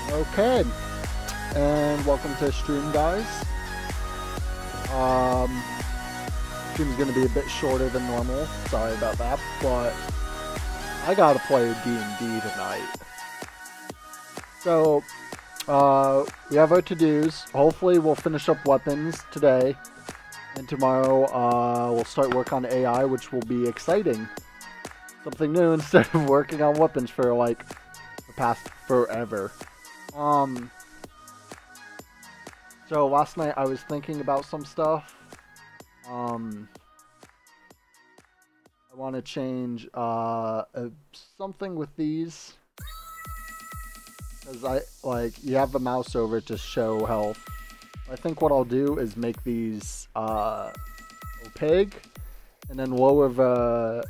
Okay, and welcome to stream, guys. Stream's gonna be a bit shorter than normal. Sorry about that, but I gotta play D&D tonight. So, we have our to-dos. Hopefully, we'll finish up weapons today, and tomorrow, we'll start work on AI, which will be exciting. Something new instead of working on weapons for like the past forever. So last night I was thinking about some stuff. I want to change something with these, because you have the mouse over to show health. I think what I'll do is make these opaque, and then lower the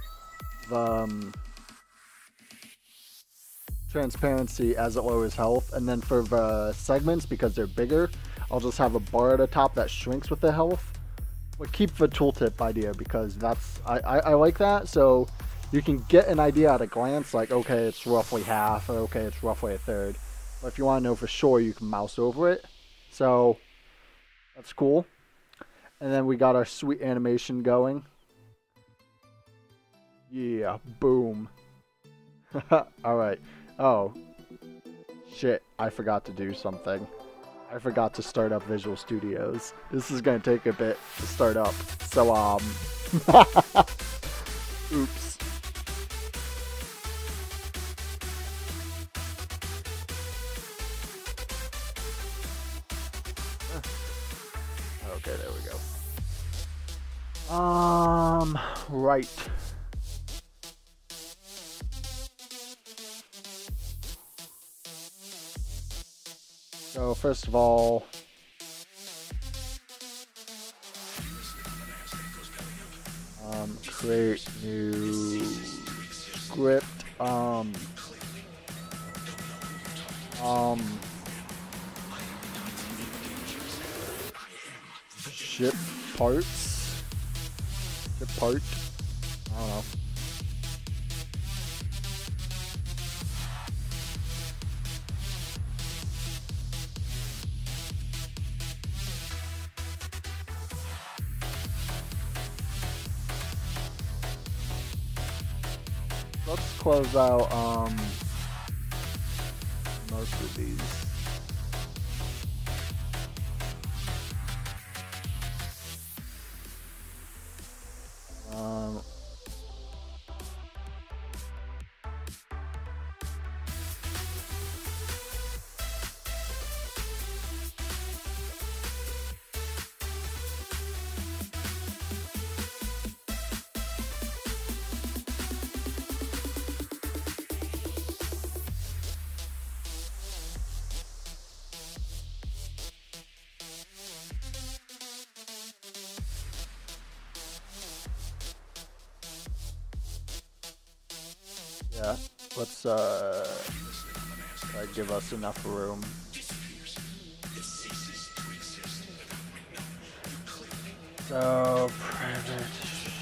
transparency as it lowers health, and then for the segments, because they're bigger, I'll just have a bar at the top that shrinks with the health. But keep the tooltip idea, because I like that, so you can get an idea at a glance, like, okay, it's roughly half, or okay, it's roughly a third. But if you want to know for sure, you can mouse over it. So that's cool. And then we got our sweet animation going. Yeah, boom. Alright. Oh. Shit, I forgot to do something. I forgot to start up Visual Studios. This is gonna take a bit to start up. So, oops. Okay, there we go. Right. So first of all, create new script. Ship parts. Ship part. I don't know. Let's close out most of these. Yeah, let's give us enough room. So private.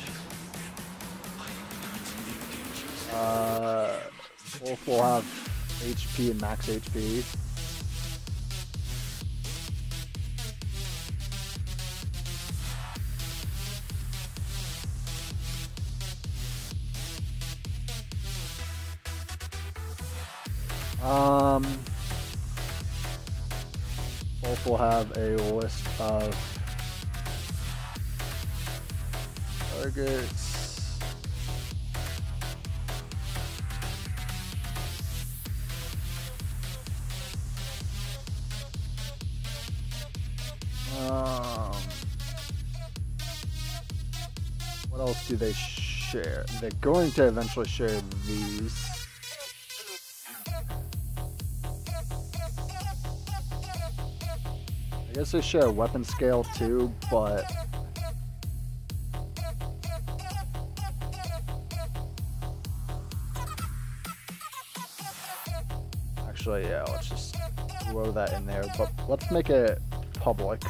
Both will have HP and max HP. Both will have a list of targets. What else do they share? They're going to eventually share these. I guess they share a weapon scale too, but actually, yeah, let's just throw that in there, but let's make it public.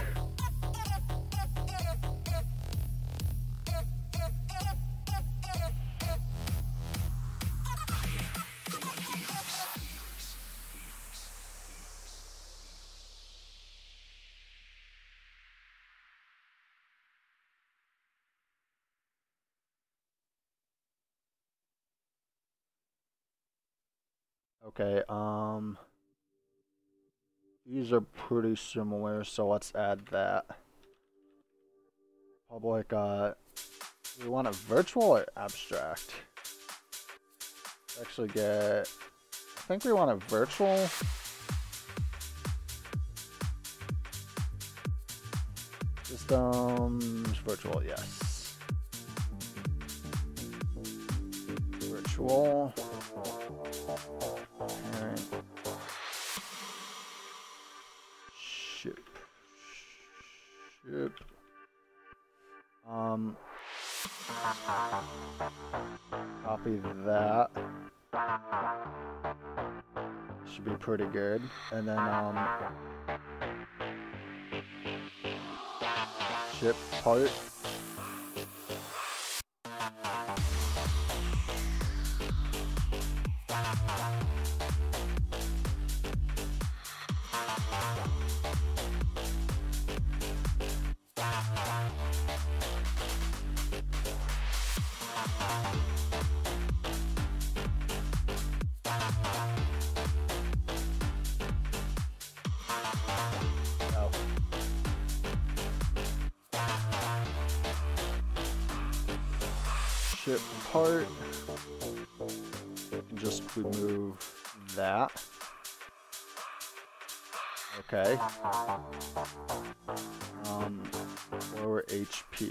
Okay, these are pretty similar, so let's add that. Public, do we want a virtual or abstract? Actually get, I think we want a virtual. Systems, virtual, yes. Virtual. Parent. Ship. Ship. Copy that. Should be pretty good. And then, ship part. Ship part, and just remove that. Okay. Lower HP.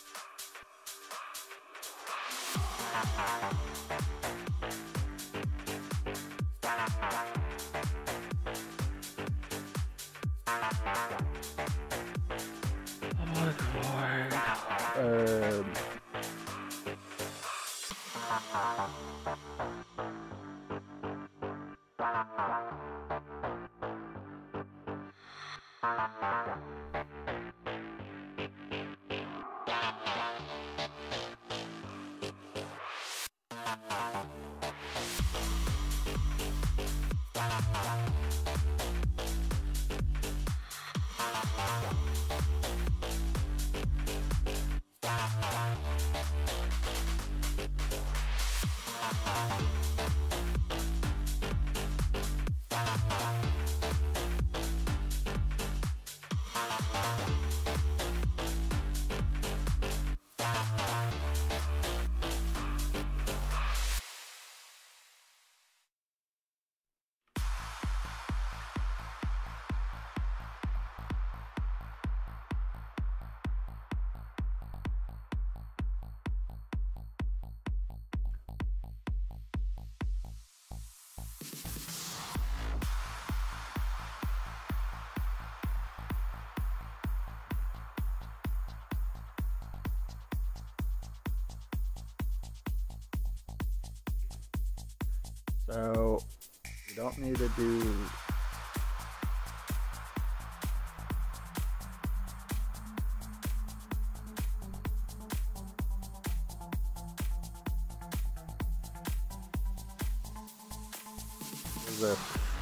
So you don't need to do this.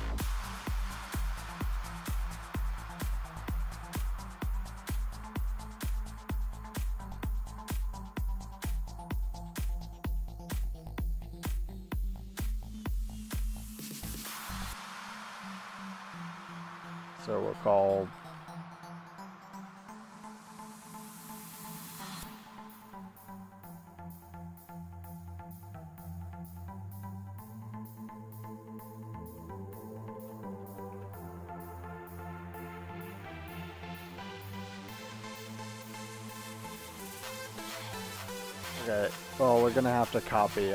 So we'll call okay, well, we're gonna have to copy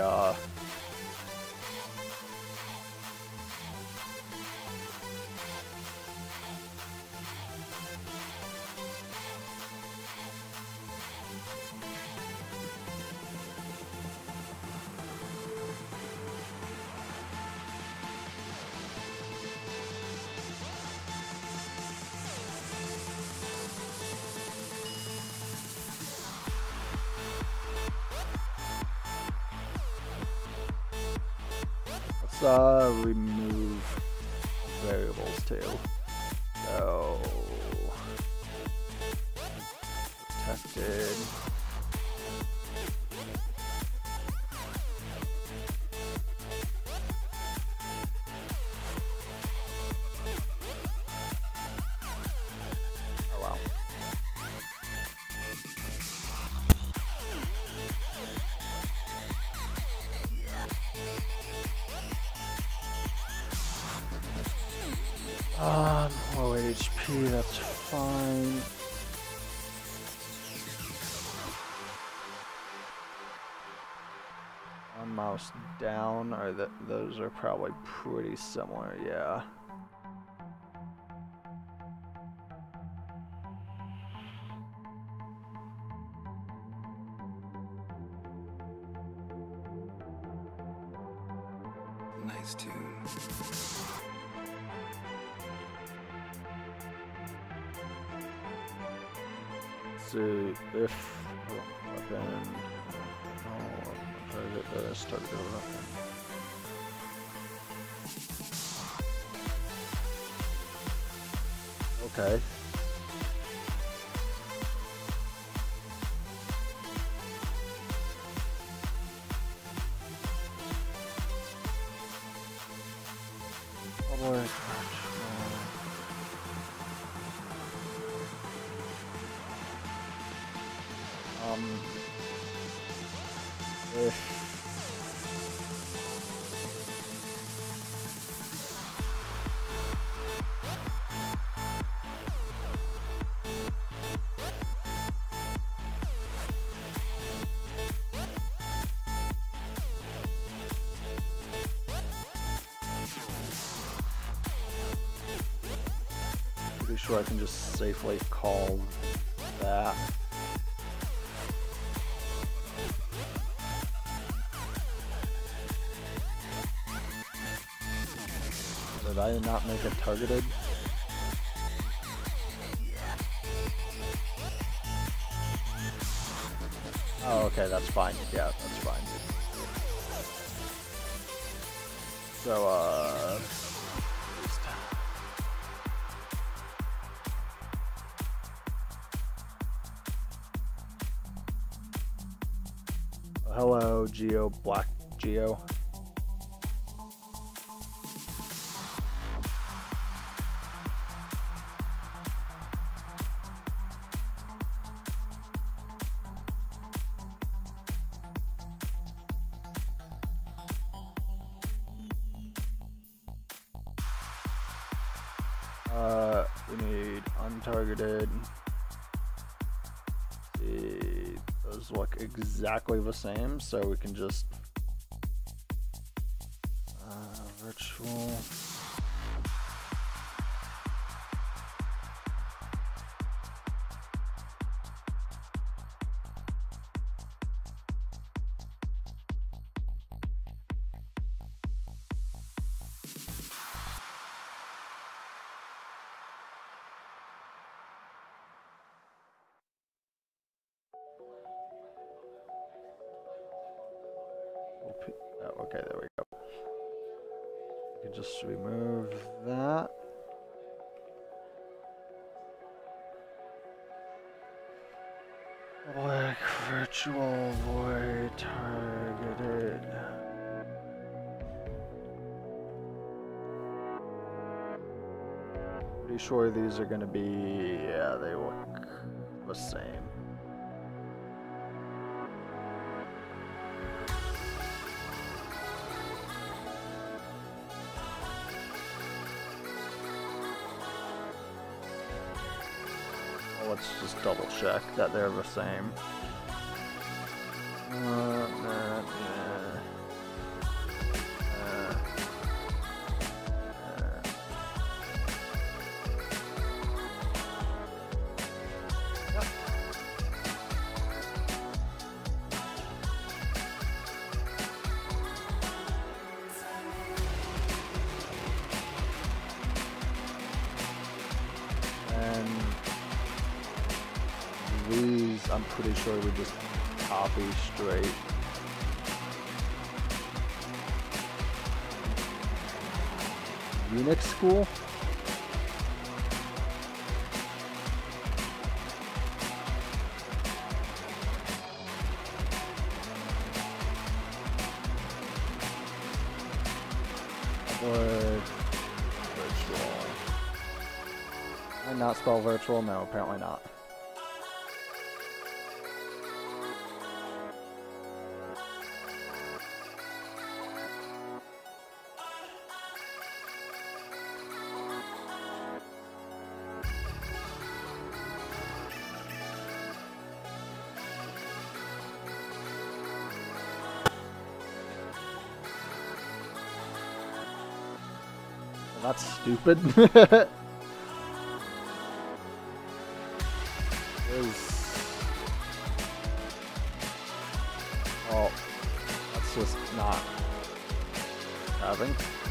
remove variables too. So tested. Low HP, that's fine. One mouse down, or those are probably pretty similar, yeah. Nice tune. See if weapon. Target start the weapon. Okay. Pretty sure I can just safely call that. Did I not make it targeted? Oh, okay, that's fine. Yeah, that's fine. So, hello, Geo, Black Geo. We need untargeted. See, those look exactly the same, so we can just virtual. Oh, okay, there we go. We can just remove that. Black virtual void targeted. Pretty sure these are gonna be, yeah, they look the same. Let's just double check that they're the same. These, I'm pretty sure we just copy straight. Unix school? Or virtual? Did I not spell virtual? No, apparently not. That's stupid. Oh, that's just not having.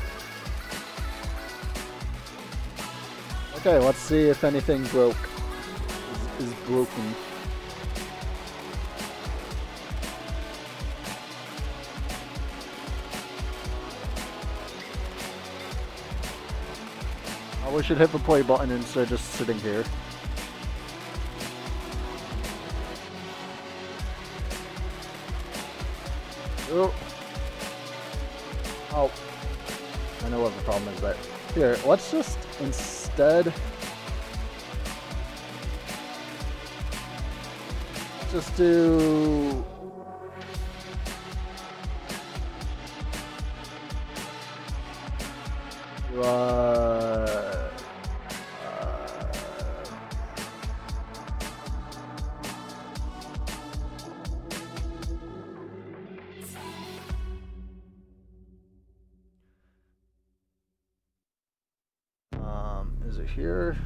Okay, let's see if anything is broken. Oh, we should hit the play button instead of just sitting here. Oh. Oh. I know what the problem is there. Here, let's just instead just do is it here?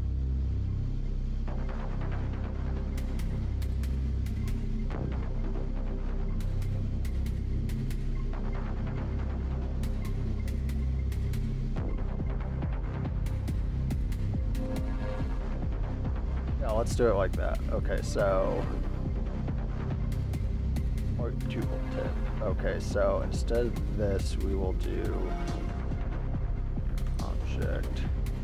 Yeah, let's do it like that. Okay, so or 2 volt tip. Okay, so instead of this, we will do object.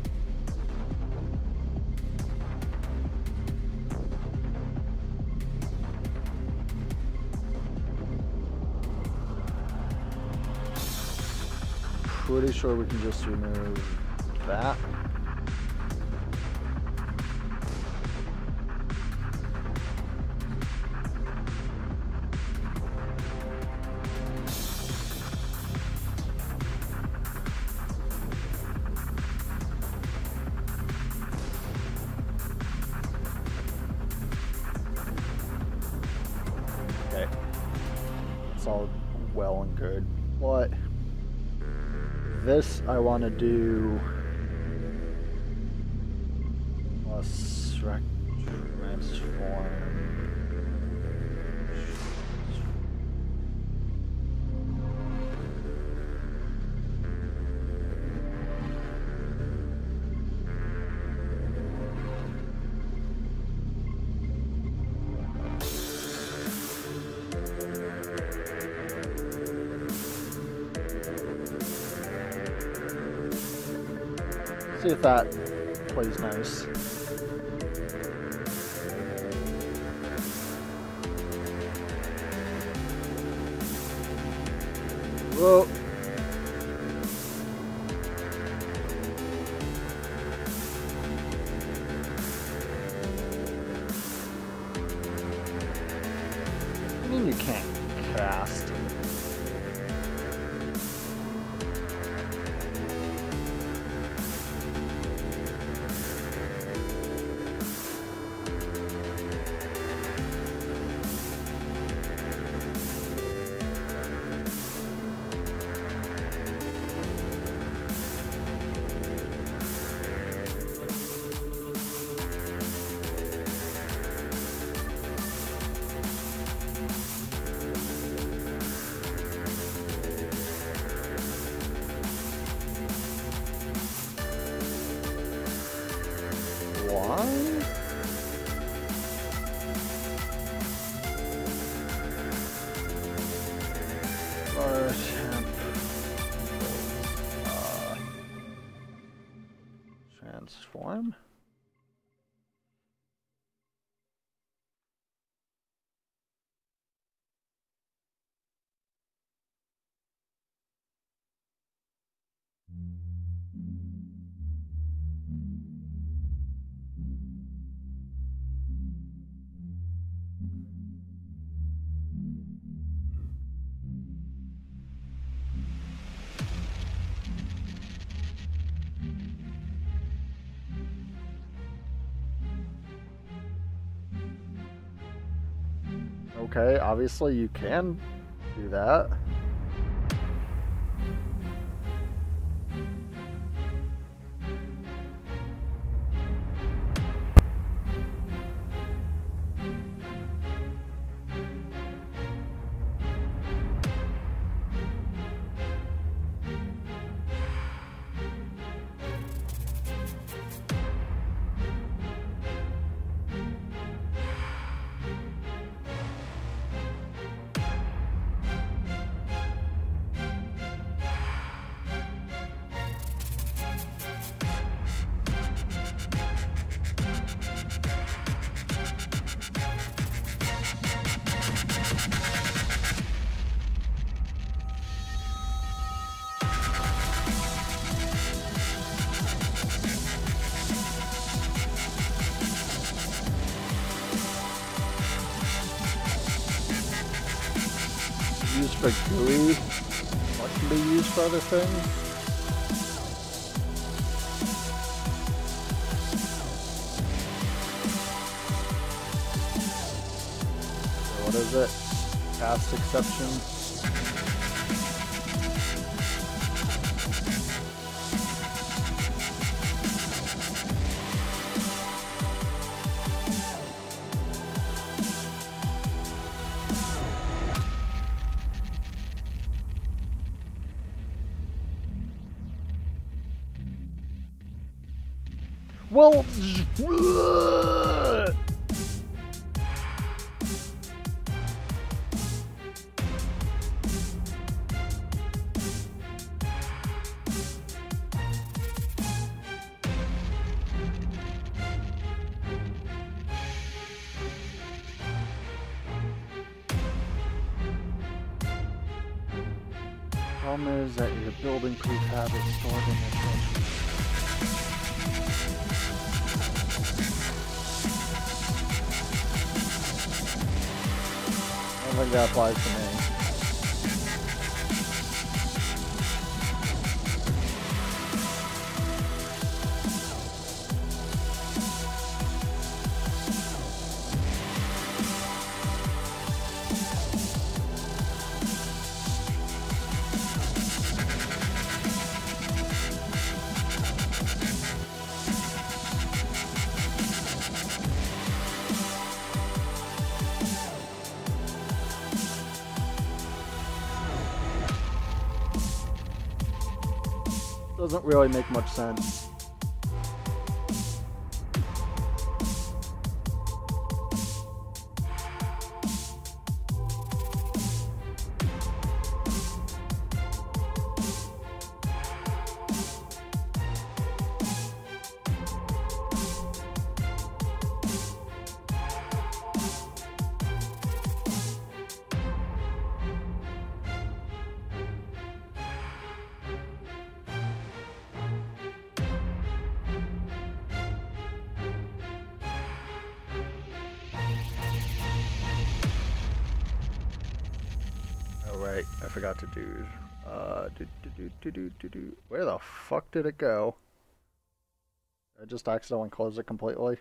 Pretty sure we can just remove that. Okay, it's all well and good. What? This I want to do transform. See if that plays nice. Whoa. I mean, you can't cast. Transform. Okay, obviously you can do that. used for GUI, what can be used for other things? So what is it? Cast exception. Well, problem is that your building prefab is stored in the structure. I think that applies to me. Doesn't really make much sense. Right, I forgot to do. Where the fuck did it go? I just accidentally closed it completely.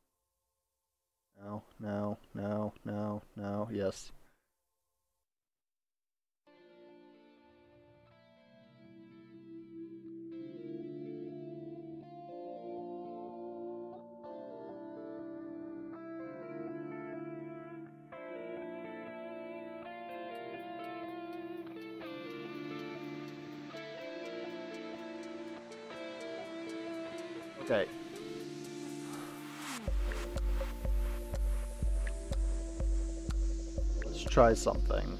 No, no, no, no, no, yes. Okay. Let's try something.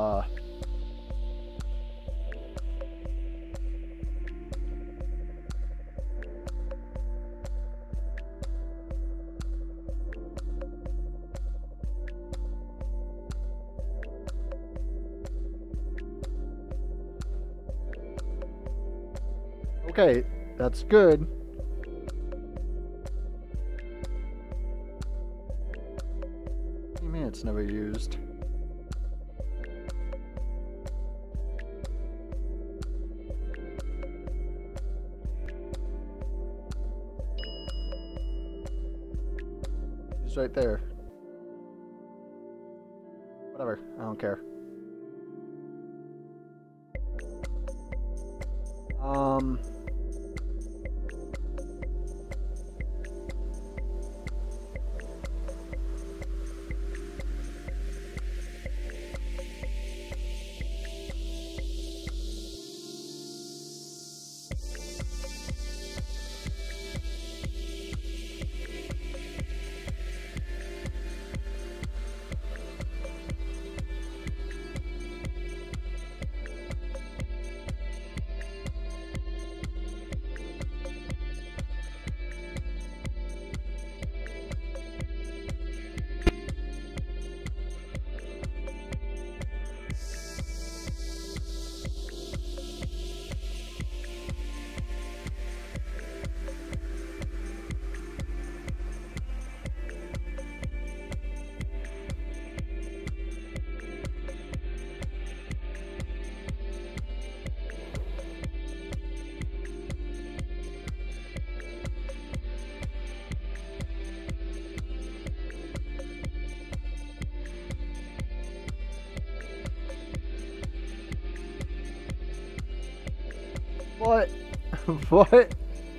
Okay, that's good. It's never used. It's right there. Whatever, I don't care. What? What?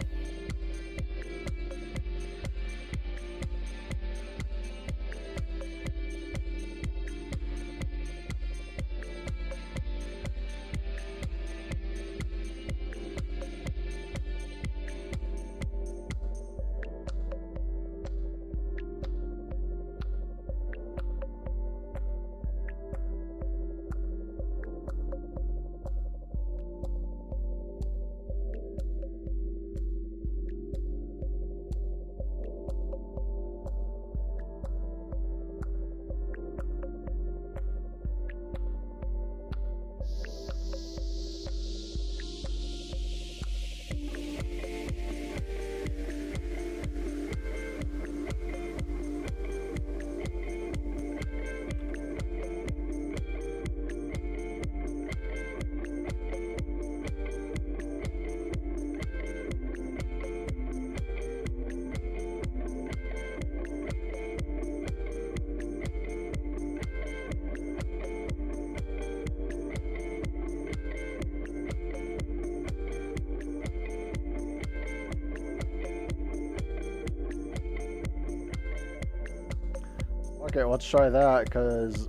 Okay, let's try that, because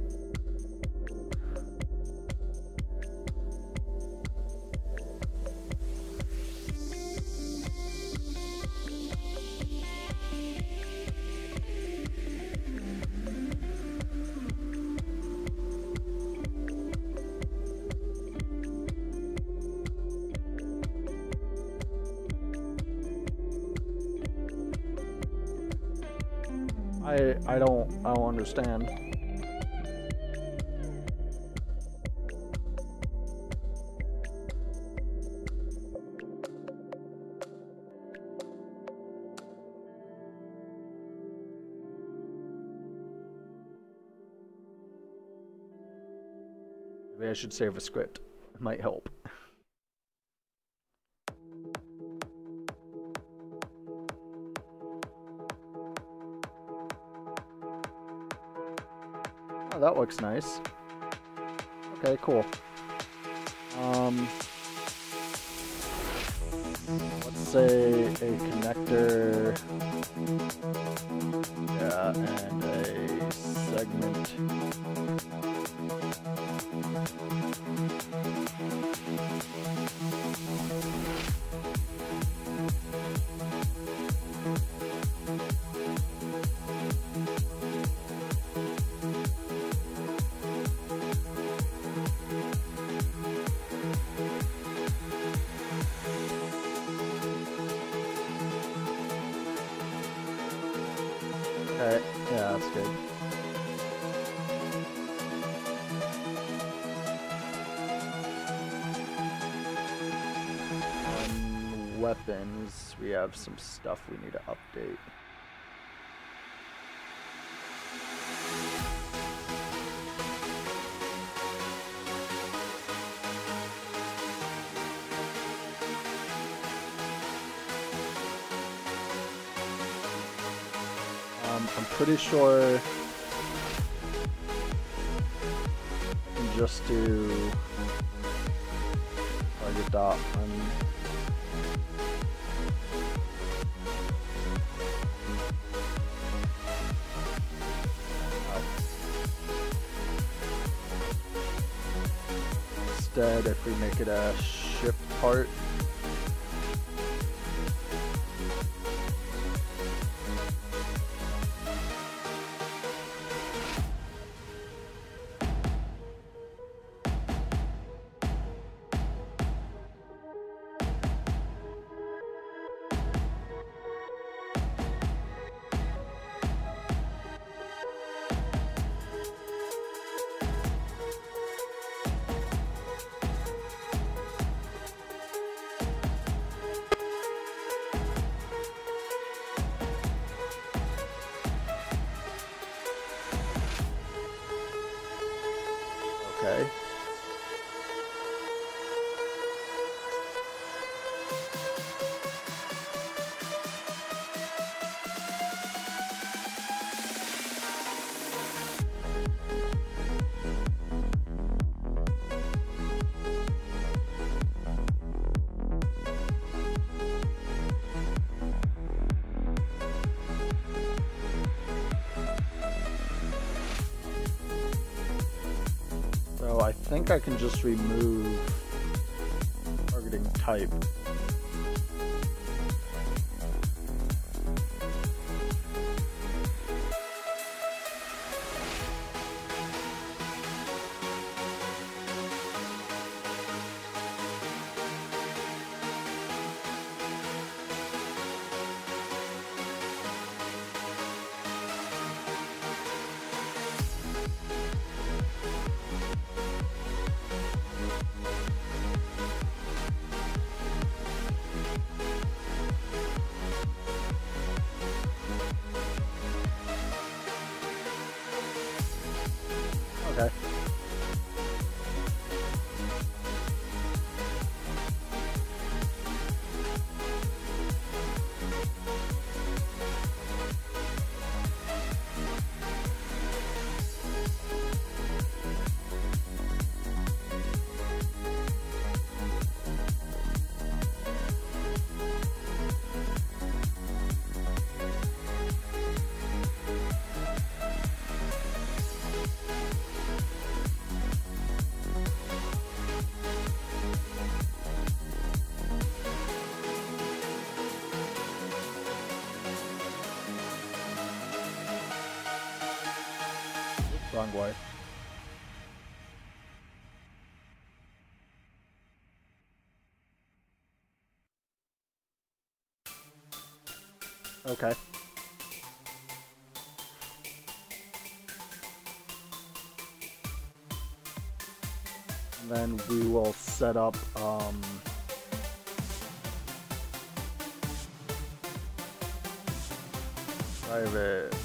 I don't understand. Maybe I should save a script. It might help. Oh, that looks nice. Okay, cool. Let's say a connector, yeah, and a segment. Okay, yeah, that's good. Weapons, we have some stuff we need to update. I'm pretty sure I can just do target dot on. Instead, if we make it a shift part. Okay. think I can just remove targeting type. Okay. Wrong way. Okay. And then we will set up private.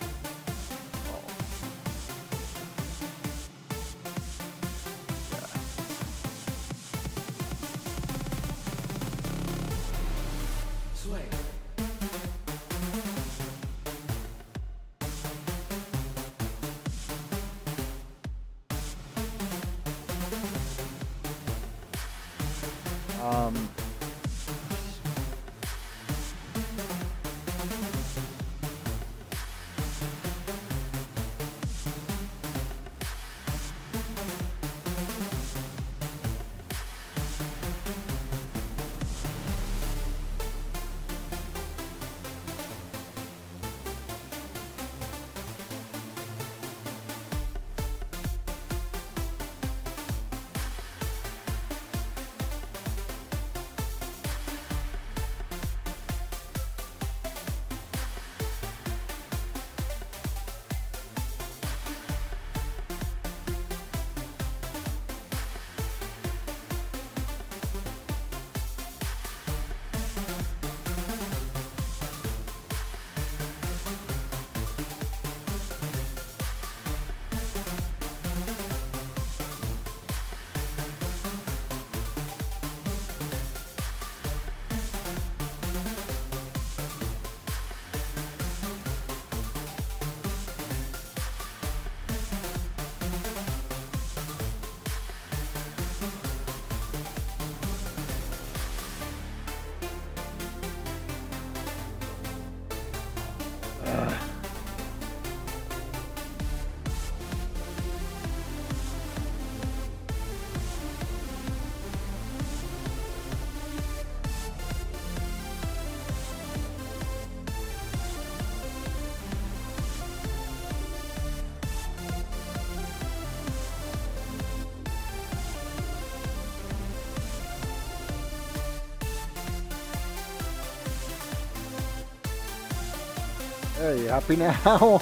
Hey, you happy now?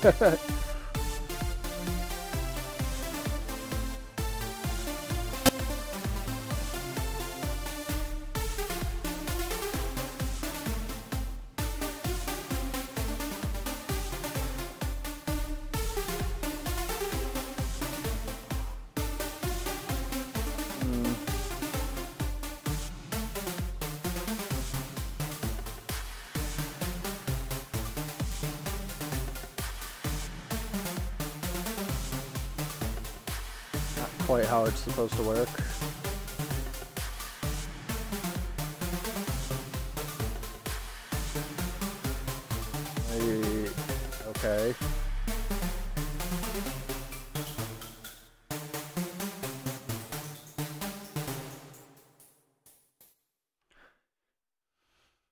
Quite how it's supposed to work. Maybe, okay.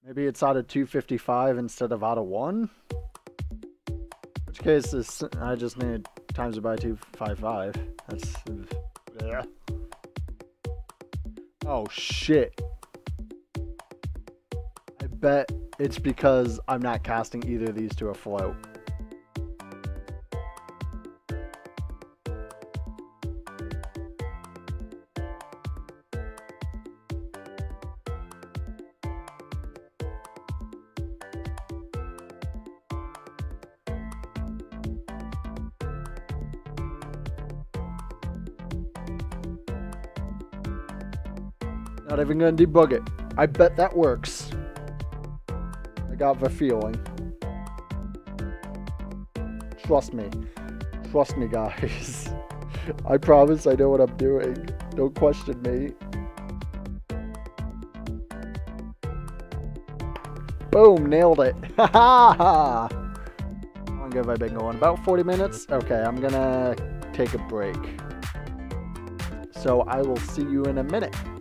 Maybe it's out of 255 instead of out of 1? In which case, I just need times it by 255. That's... yeah. Oh, shit. I bet it's because I'm not casting either of these to a float. Not even gonna debug it. I bet that works. I got the feeling. Trust me. Trust me, guys. I promise I know what I'm doing. Don't question me. Boom, nailed it. Ha ha ha. How long have I been going? About 40 minutes? Okay, I'm gonna take a break. So I will see you in a minute.